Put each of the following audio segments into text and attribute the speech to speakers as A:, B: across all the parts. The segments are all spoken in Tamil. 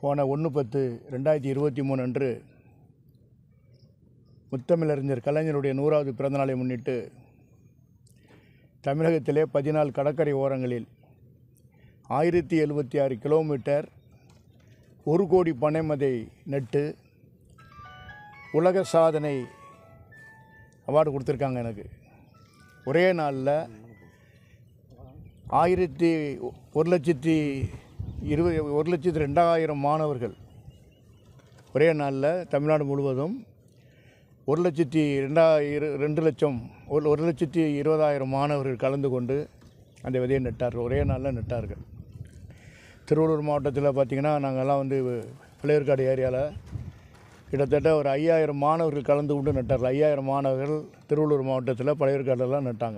A: போன 1/10/2023 அன்று முத்தமிழறிஞர் கலைஞருடைய 100வது பிறந்தநாளை முன்னிட்டு தமிழகத்திலே 14 கடற்கரை ஓரங்களில் 1076 கிலோமீட்டர் 1 கோடி பனைமதை நட்டு உலக சாதனை அவார்டு கொடுத்துருக்காங்க. எனக்கு ஒரே நாளில் 1,02,000 மாணவர்கள் ஒரே நாளில் தமிழ்நாடு முழுவதும் 1,20,000 மாணவர்கள் கலந்து கொண்டு அந்த விதையை நட்டார்கள். ஒரே நாளில் நட்டார்கள். திருவள்ளூர் மாவட்டத்தில் பார்த்திங்கன்னா நாங்கள்லாம் வந்து பிள்ளையர்காடு ஏரியாவில் கிட்டத்தட்ட ஒரு 5,000 மாணவர்கள் கலந்து கொண்டு நட்டார்கள். 5,000 மாணவர்கள் திருவள்ளூர் மாவட்டத்தில் பழையர்காடெல்லாம் நட்டாங்க.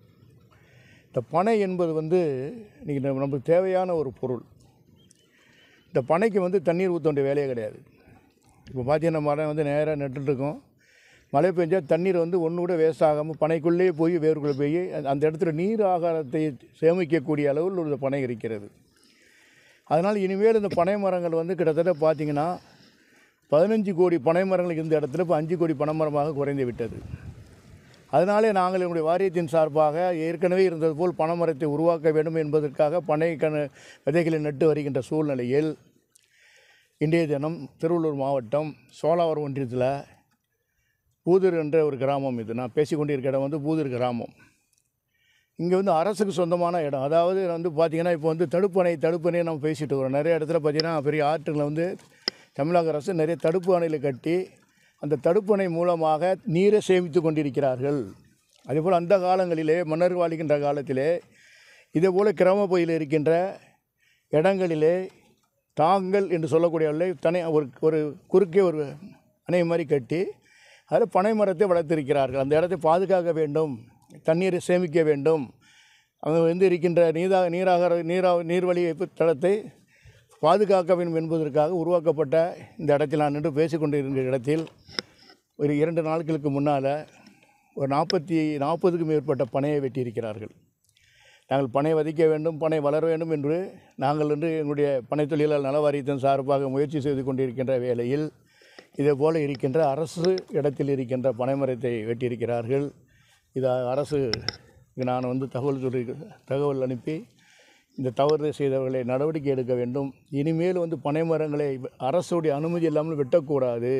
A: இந்த பனை என்பது வந்து இன்றைக்கி நமக்கு தேவையான ஒரு பொருள். இந்த பனைக்கு வந்து தண்ணீர் ஊற்ற வேண்டிய வேலையே கிடையாது. இப்போ பார்த்தீங்கன்னா மரம் வந்து நேராக நட்டுருக்கோம். மழை பெஞ்சால் தண்ணீர் வந்து ஒன்று கூட வேஸ்ட் ஆகாமல் பனைக்குள்ளேயே போய் வேருக்குள்ளே போய் அந்த இடத்துல நீர் ஆகாரத்தை சேமிக்கக்கூடிய அளவில் ஒரு பனை இருக்கிறது. அதனால் இனிமேல் இந்த பனை மரங்கள் வந்து கிட்டத்தட்ட பார்த்திங்கன்னா 15 கோடி பனை மரங்கள் இருந்த இடத்துல இப்போ 5 கோடி பனை மரமாக குறைந்து விட்டது. அதனாலே நாங்கள் என்னுடைய வாரியத்தின் சார்பாக ஏற்கனவே இருந்தது போல் பனைமரத்தை உருவாக்க வேண்டும் என்பதற்காக பனை விதைகளை நட்டு வருகின்ற சூழ்நிலையில் இன்றைய தினம் திருவள்ளூர் மாவட்டம் சோழாவரம் ஒன்றியத்தில் பூதூர் என்ற ஒரு கிராமம், இது நான் பேசிக்கொண்டிருக்க இடம் வந்து பூதூர் கிராமம். இங்கே வந்து அரசுக்கு சொந்தமான இடம். அதாவது வந்து பார்த்திங்கன்னா இப்போ வந்து தடுப்பணை நம்ம பேசிகிட்டு வரோம். நிறைய இடத்துல பார்த்திங்கன்னா பெரிய ஆற்றுகளை வந்து தமிழக அரசு நிறைய தடுப்பு அணையில் கட்டி அந்த தடுப்பணை மூலமாக நீரை சேமித்து கொண்டிருக்கிறார்கள். அதேபோல் அந்த காலங்களிலே மன்னர் வாழ்கின்ற காலத்திலே இதேபோல் கிராம பகுதியில் இருக்கின்ற இடங்களிலே தாங்கள் என்று சொல்லக்கூடியவர்களை தனி ஒரு குறுக்கே ஒரு அணை மாதிரி கட்டி அதில் பனை மரத்தை வளர்த்திருக்கிறார்கள். அந்த இடத்தை பாதுகாக்க வேண்டும், தண்ணீரை சேமிக்க வேண்டும், அங்கே வந்து இருக்கின்ற நீர்வழி தளத்தை பாதுகாக்க வேண்டும் என்பதற்காக உருவாக்கப்பட்ட இந்த இடத்தில் நான் நின்று பேசிக்கொண்டிருக்கிற இடத்தில் ஒரு 2 நாட்களுக்கு முன்னால் ஒரு 40க்கும் மேற்பட்ட பனையை வெட்டியிருக்கிறார்கள். நாங்கள் பனை விதைக்க வேண்டும், பனை வளர வேண்டும் என்று நாங்கள் என்று எங்களுடைய பனை தொழிலாளர் நல வாரியத்தின் சார்பாக முயற்சி செய்து கொண்டிருக்கின்ற வேளையில் இதேபோல் இருக்கின்ற அரசு இடத்தில் இருக்கின்ற பனைமரத்தை வெட்டியிருக்கிறார்கள். இதை அரசு நான் வந்து தகவல் அனுப்பி இந்த தவறு செய்தவர்களை நடவடிக்கை எடுக்க வேண்டும். இனிமேல் வந்து பனை மரங்களை அரசுடைய அனுமதி இல்லாமல் வெட்டக்கூடாது.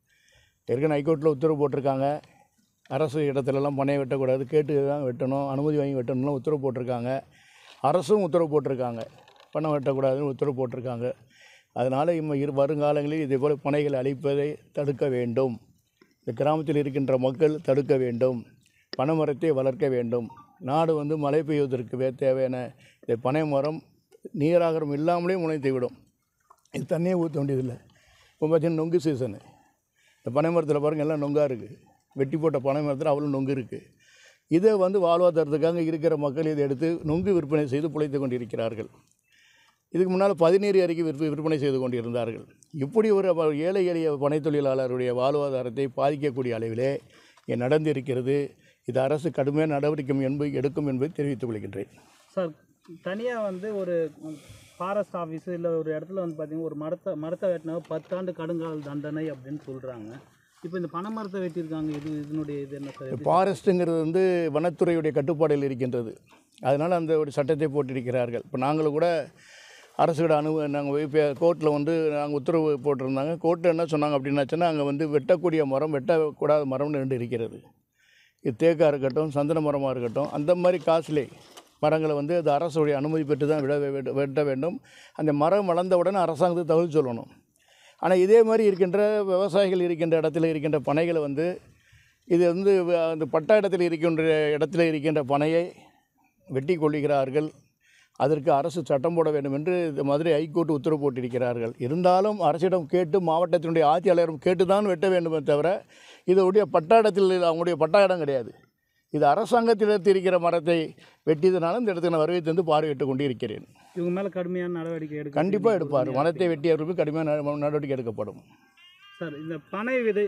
A: ஏற்கனவே ஹைகோர்ட்டில் உத்தரவு போட்டிருக்காங்க. அரசு இடத்துலலாம் பனையை வெட்டக்கூடாது, கேட்டு தான் வெட்டணும், அனுமதி வாங்கி வெட்டணும்லாம் உத்தரவு போட்டிருக்காங்க. அரசும் உத்தரவு போட்டிருக்காங்க, பனை வெட்டக்கூடாதுன்னு உத்தரவு போட்டிருக்காங்க. அதனால் வருங்காலங்களில் இதேபோல் பனைகளை அழிப்பதை தடுக்க வேண்டும். இந்த கிராமத்தில் இருக்கின்ற மக்கள் தடுக்க வேண்டும், பனை மரத்தை வளர்க்க வேண்டும். நாடு வந்து மழை பெய்வதற்கு தேவையான இந்த பனை மரம் நீராகாரம் இல்லாமலே முளைத்து விடும். இது தண்ணியே ஊற்ற வேண்டியதில்லை. இப்போ பார்த்தீங்கன்னா நொங்கு சீசனு. இந்த பனை மரத்தில் பாருங்கள் எல்லாம் நொங்காக இருக்குது. வெட்டி போட்ட பனை மரத்தில் அவ்வளோ நொங்கு இருக்குது. இதை வந்து வாழ்வாதாரத்துக்காக இருக்கிற மக்கள் இதை எடுத்து நொங்கு விற்பனை செய்து பிழைத்து கொண்டிருக்கிறார்கள். இதுக்கு முன்னால் 17 அறைக்கு விற்பனை செய்து கொண்டிருந்தார்கள். இப்படி ஒரு ஏழை எளிய பனை தொழிலாளருடைய வாழ்வாதாரத்தை பாதிக்கக்கூடிய அளவிலே நடந்திருக்கிறது. இது அரசு கடுமையான நடவடிக்கை எடுக்கும் என்பதை தெரிவித்துக் கொள்கின்றேன்.
B: சார், தனியாக வந்து ஒரு ஃபாரஸ்ட் ஆஃபீஸு இல்லை ஒரு இடத்துல வந்து பார்த்திங்கன்னா ஒரு மரத்தை வெட்டினா 10 ஆண்டு கடுங்கால தண்டனை அப்படின்னு சொல்கிறாங்க. இப்போ இந்த பனை மரத்தை வெட்டியிருக்காங்க, இதனுடைய இது என்ன சார்?
A: ஃபாரஸ்ட்டுங்கிறது வந்து வனத்துறையுடைய கட்டுப்பாடில் இருக்கின்றது. அதனால் அந்த ஒரு சட்டத்தை போட்டிருக்கிறார்கள். இப்போ நாங்களும் கூட அரசுகிட்ட நாங்கள் இப்போ கோர்ட்டில் வந்து நாங்கள் உத்தரவு போட்டிருந்தாங்க. கோர்ட்டில் என்ன சொன்னாங்க அப்படின்னாச்சுன்னா, அங்கே வந்து வெட்டக்கூடிய மரம் வெட்டக்கூடாத மரம்னு 2 இருக்கிறது. இது தேக்காக இருக்கட்டும், சந்தன மரமாக இருக்கட்டும், அந்த மாதிரி காஸ்ட்லி மரங்களை வந்து அது அரசுடைய அனுமதி பெற்று தான் வெட்ட வேண்டும். அந்த மரம் வளர்ந்தவுடனே அரசாங்கத்துக்கு தகவல் சொல்லணும். ஆனால் இதே மாதிரி இருக்கின்ற விவசாயிகள் இருக்கின்ற இடத்துல இருக்கின்ற பனைகளை வந்து இது வந்து அந்த பட்டா இடத்துல இருக்கின்ற பனையை வெட்டி கொள்ளுகிறார்கள். அதற்கு அரசு சட்டம் போட வேண்டும் என்று மதுரை ஹைகோர்ட் உத்தரவு போட்டிருக்கிறார்கள். இருந்தாலும் அரசிடம் கேட்டு மாவட்டத்தினுடைய ஆட்சியாளரும் கேட்டு தான் வெட்ட வேண்டுமே தவிர இதனுடைய பட்டா இடத்தில் அவங்களுடைய பட்டா இடம் கிடையாது. இது அரசாங்கத்தில் இருக்கிற மரத்தை வெட்டியதுனால இந்த இடத்துக்கு நான் வருகை தந்து பார்வையிட்டு கொண்டு இருக்கிறேன்.
B: இவங்க மேலே கடுமையான நடவடிக்கை
A: கண்டிப்பாக எடுப்பார். மரத்தை வெட்டியவர்களுக்கு கடுமையான நடவடிக்கை எடுக்கப்படும்.
B: சார், இந்த பனை விதை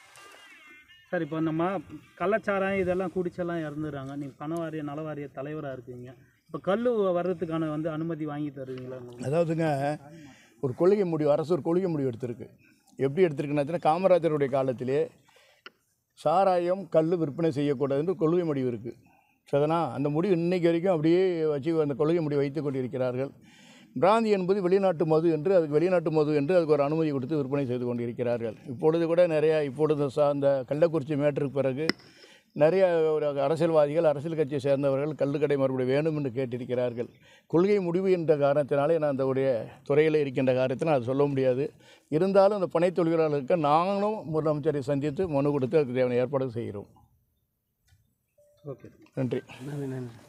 B: சார், இப்போ நம்ம கள்ளச்சாராயம் இதெல்லாம் குடிச்செல்லாம் இறந்துடுறாங்க. நீங்கள் பனை வாரிய நல வாரிய தலைவராக இருக்கீங்க. இப்போ கல் வர்றதுக்கான வந்து அனுமதி வாங்கி தருவீங்களா?
A: அதாவதுங்க, ஒரு கொள்கை முடிவு, அரசு ஒரு கொள்கை முடிவு எடுத்திருக்கு. எப்படி எடுத்திருக்குன்னா, காமராஜருடைய காலத்திலே சாராயம் கல் விற்பனை செய்யக்கூடாதுன்னு கொள்கை முடிவு இருக்குது. சரிதானா? அந்த முடிவு இன்றைக்கு வரைக்கும் அப்படியே வச்சு அந்த கொள்கை முடிவு வைத்து கொண்டிருக்கிறார்கள். பிராந்தி என்பது வெளிநாட்டு மது என்று, அதுக்கு வெளிநாட்டு மது என்று அதுக்கு ஒரு அனுமதி கொடுத்து விற்பனை செய்து கொண்டிருக்கிறார்கள். இப்பொழுது கூட நிறையா அந்த கள்ளக்குறிச்சி மேட்டருக்கு பிறகு நிறைய ஒரு அரசியல்வாதிகள், அரசியல் கட்சியை சேர்ந்தவர்கள் கள்ளுக்கடை மறுபடியும் வேணும் என்று கேட்டிருக்கிறார்கள். கொள்கை முடிவு என்ற காரணத்தினாலே நான் அந்த உடைய துறையில் இருக்கின்ற காரணத்தினால் அது சொல்ல முடியாது. இருந்தாலும் அந்த பனை தொழிலாளர்களுக்கு நாங்களும் முதலமைச்சரை சந்தித்து மனு கொடுத்து அதுக்கு தேவையான ஏற்பாடு செய்கிறோம்.
B: ஓகே,
A: நன்றி.
B: நன்றி.